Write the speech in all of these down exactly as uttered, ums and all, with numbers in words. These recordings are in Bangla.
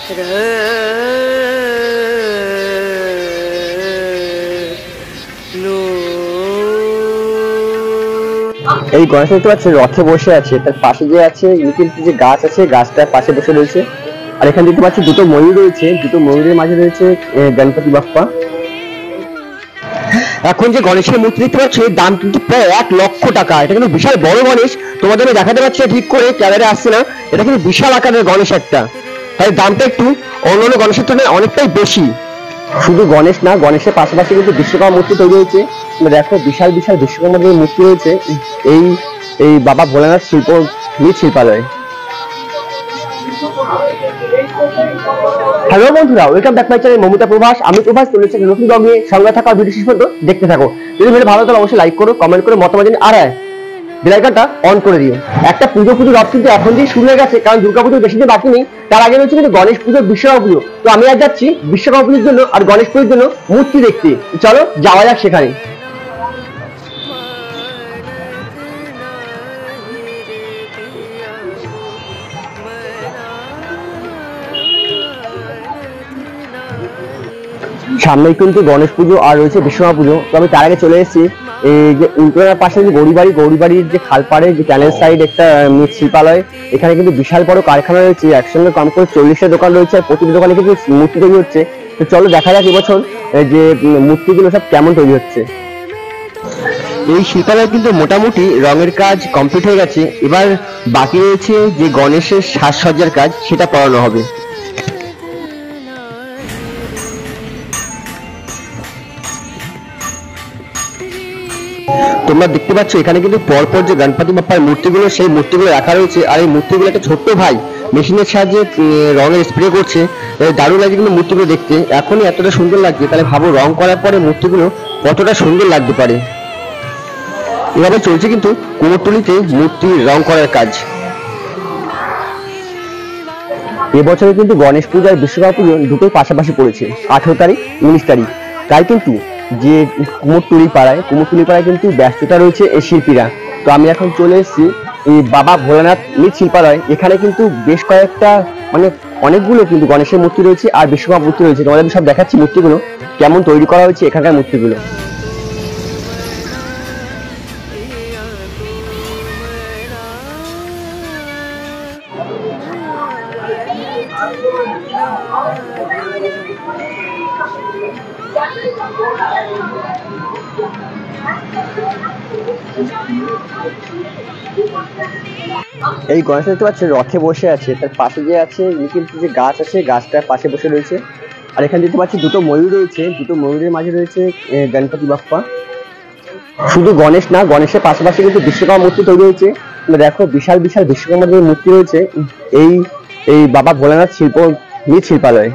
এই গণেশ দেখতে পাচ্ছেন রথে বসে আছে, তার পাশে যে আছে ইউটিলিটি যে গাছ আছে গাছটার পাশে বসে রয়েছে। আর এখানে দেখতে পাচ্ছি দুটো ময়ূর রয়েছে, দুটো ময়ূরের মাঝে রয়েছে গণপতি বাপ্পা। এখন যে গণেশের মূর্তি দেখতে পাচ্ছ এর দাম কিন্তু প্রায় এক লক্ষ টাকা। এটা কিন্তু বিশাল বড় গণেশ, তোমাদের আমি দেখাতে পারছি ঠিক করে, ক্যামেরা আসছে না। এটা কিন্তু বিশাল আকারের গণেশ একটা, তাই দামটা একটু অন্যান্য গণেশের তুলনায় অনেকটাই বেশি। শুধু গণেশ না, গণেশের পাশাপাশি কিন্তু বিশ্বকর্মা মূর্তি তৈরি হয়েছে। দেখো বিশাল বিশাল বিশ্বকর্মার যে মূর্তি রয়েছে এই এই বাবা ভোলানাথ শিল্প মৃৎশিল্পালয়। হ্যালো বন্ধুরা, welcome back my channel Mamata Prabhas. আমি প্রভাস চলেছি নতুন ব্লগ নিয়ে, সঙ্গে থাকা ভিডিও শেষ পর্যন্ত দেখতে থাকো। যদি ভিডিও ভালো তাহলে অবশ্যই লাইক করো, কমেন্ট করে মতামত জানিয়ে আর বেল আইকনটা অন করে দিও। একটা পুজো পুজো রথ কিন্তু এখন দিয়ে শুরু হয়ে গেছে, কারণ দুর্গাপুজোর বেশি দিন বাকি নেই। তার আগে রয়েছে কিন্তু গণেশ পুজো, বিশ্বকর্মা পুজো। তো আমি আজ যাচ্ছি বিশ্বকর্মা পুজোর জন্য আর গণেশ পুজোর জন্য মূর্তি দেখতে। চলো যাওয়া যাক সেখানে। সামনেই কিন্তু গণেশ পুজো আর রয়েছে বিশ্বকর্মা পুজো। তো আমি তার আগে চলে এসেছি এই যে উল্টোনার পাশে যে গৌরীবাড়ি, গৌরীবাড়ির যে খালপাড়ে যে ক্যানেল সাইড একটা মৃৎশিল্পালয়, এখানে কিন্তু বিশাল বড় কারখানা রয়েছে। একসঙ্গে কম করে চল্লিশটা দোকান রয়েছে, আর প্রতিটি দোকানে কিন্তু মূর্তি তৈরি হচ্ছে। তো চলো দেখা যাক এবছর যে মূর্তিগুলো সব কেমন তৈরি হচ্ছে। এই শিল্পালয় কিন্তু মোটামুটি রঙের কাজ কমপ্লিট হয়ে গেছে, এবার বাকি রয়েছে যে গণেশের সাজসজ্জার কাজ, সেটা করানো হবে। তোমরা দেখতে পাচ্ছ এখানে কিন্তু পরপর যে গণপতি বাপ্পার মূর্তিগুলো, সেই মূর্তিগুলো রাখা রয়েছে। আর এই মূর্তিগুলো একটা ছোট্ট ভাই মেশিনের সাহায্যে রঙের স্প্রে করছে। দারুণ লাগছে কিন্তু মূর্তিগুলো দেখতে, এখনই এতটা সুন্দর লাগছে, তাহলে ভাবো রং করার পরে মূর্তিগুলো কতটা সুন্দর লাগতে পারে। এভাবে চলছে কিন্তু কুমোরটুলিতে মূর্তি রং করার কাজ। এবছরে কিন্তু গণেশ পূজা আর বিশ্বকর্মা পুজো দুটোই পাশাপাশি পড়েছে, আঠেরো তারিখ উনিশ তারিখ। তাই কিন্তু যে কুমোরটুলি পাড়ায় কুমোরটুলি পাড়ায় কিন্তু ব্যস্ততা রয়েছে এই শিল্পীরা। তো আমি এখন চলে এসেছি এই বাবা ভোলানাথ মৃৎশিল্পালয়। এখানে কিন্তু বেশ কয়েকটা মানে অনেকগুলো কিন্তু গণেশের মূর্তি রয়েছে আর বিশ্বকর্মা মূর্তি রয়েছে। তোমাদের আমি সব দেখাচ্ছি মূর্তিগুলো কেমন তৈরি করা হয়েছে এখানকার মূর্তিগুলো। এই গণেশ দেখতে পাচ্ছেন রথে বসে আছে, তার পাশে যে আছে ইউটিলিটি যে গাছ আছে গাছটার পাশে বসে রয়েছে। আর এখানে দেখতে পাচ্ছি দুটো ময়ূর রয়েছে, দুটো ময়ূরের মাঝে রয়েছে গণপতি বাপ্পা। শুধু গণেশ না, গণেশের পাশাপাশি কিন্তু বিশ্বকর্মা মূর্তি তৈরি হয়েছে। দেখো বিশাল বিশাল বিশ্বকর্মার যে মূর্তি রয়েছে এই এই বাবা ভোলানাথ শিল্প মৃৎশিল্পালয়।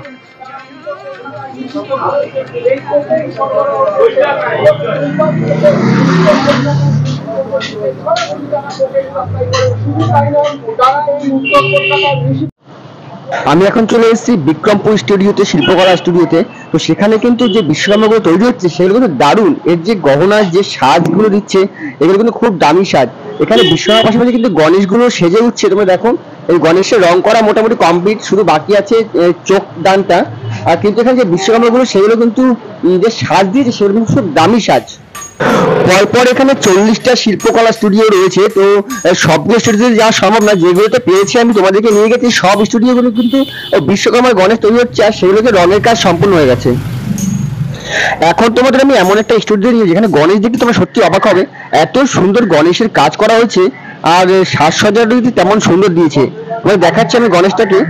আমি এখন চলে এসেছি বিক্রমপুর স্টুডিওতে, শিল্পকলা স্টুডিওতে। তো সেখানে কিন্তু যে বিশ্বকর্মাগুলো তৈরি হচ্ছে সেগুলো কিন্তু দারুণ। এর যে গহনার যে সাজগুলো দিচ্ছে এগুলো কিন্তু খুব দামি সাজ। এখানে বিশ্বকর্মার পাশাপাশি কিন্তু গণেশগুলো সেজে উঠছে। তোমরা দেখো এই গণেশের রং করা মোটামুটি কমপ্লিট, শুধু বাকি আছে চোখ দানটা। আর কিন্তু এখানে যে বিশ্বকর্মাগুলো সেগুলো কিন্তু যে সাজ দিয়েছে সেগুলো কিন্তু খুব দামি সাজ। পরপর এখানে চল্লিশটা শিল্পকলা স্টুডিও রয়েছে। তো সবগুলো স্টুডিওতে যাওয়া সম্ভব না, যেগুলোতে পেয়েছি আমি তোমাদেরকে নিয়ে গেছি। সব স্টুডিওগুলো কিন্তু বিশ্বকর্মার গণেশ তৈরি হচ্ছে আর সেগুলোতে রঙের কাজ সম্পূর্ণ হয়ে গেছে। এখন তোমাদের আমি এমন একটা স্টুডিও নিয়ে যেখানে গণেশ দেখে তোমরা সত্যি অবাক হবে, এত সুন্দর গণেশের কাজ করা হয়েছে আর সাজসজ্জাটা কিন্তু তেমন সুন্দর দিয়েছে। তোমাদের দেখাচ্ছি আমি গণেশটাকে।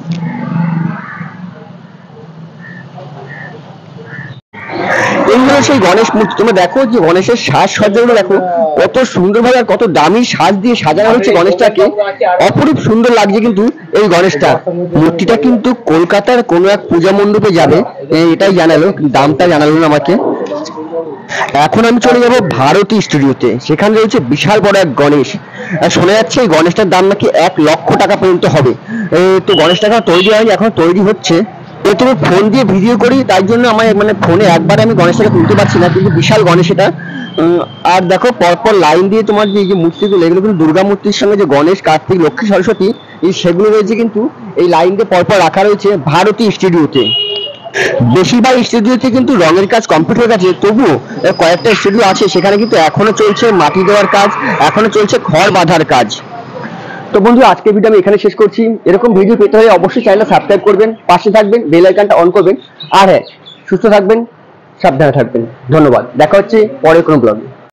এই হলো সেই গণেশ মূর্তি। তোমরা দেখো যে গণেশের সাজসজ্জাগুলো দেখো কত সুন্দরভাবে আর কত দামি সাজ দিয়ে সাজানো হয়েছে গণেশটাকে, অপরূপ সুন্দর লাগছে কিন্তু এই গণেশটা। মূর্তিটা কিন্তু কলকাতার কোনো এক পূজা মণ্ডপে যাবে এটাই জানালো, দামটা জানালো না আমাকে। এখন আমি চলে যাবো ভারতী স্টুডিওতে, সেখানে রয়েছে বিশাল বড় এক গণেশ। শোনা যাচ্ছে এই গণেশটার দাম নাকি এক লক্ষ টাকা পর্যন্ত হবে। তো গণেশটা এখন তৈরি হয়নি, এখন তৈরি হচ্ছে। তুমি ফোন দিয়ে ভিডিও করি তাই জন্য আমার মানে ফোনে একবারে আমি গণেশটাকে তুলতে পারছি না, কিন্তু বিশাল গণেশ এটা। আর দেখো পরপর লাইন দিয়ে তোমার যে মূর্তিগুলো, এগুলো কিন্তু দুর্গা মূর্তির সঙ্গে যে গণেশ, কার্তিক, লক্ষ্মী, সরস্বতী এই সেগুলো রয়েছে কিন্তু এই লাইন দিয়ে পরপর রাখা রয়েছে ভারতী স্টুডিওতে। বেশিরভাগ স্টুডিওতে কিন্তু রঙের কাজ কমপ্লিট হয়ে গেছে, তবুও কয়েকটা স্টুডিও আছে সেখানে কিন্তু এখনো চলছে মাটি দেওয়ার কাজ, এখনো চলছে খড় বাঁধার কাজ। তো বন্ধু আজকের ভিডিও আমি এখানে শেষ করছি। এরকম ভিডিও পেতে হলে অবশ্যই চ্যানেলটা সাবস্ক্রাইব করবেন, পাশে থাকবেন, বেল আইকনটা অন করবেন। আর হ্যাঁ, সুস্থ থাকবেন, সাবধানে থাকবেন। ধন্যবাদ, দেখা হচ্ছে পরের কোনো ব্লগে।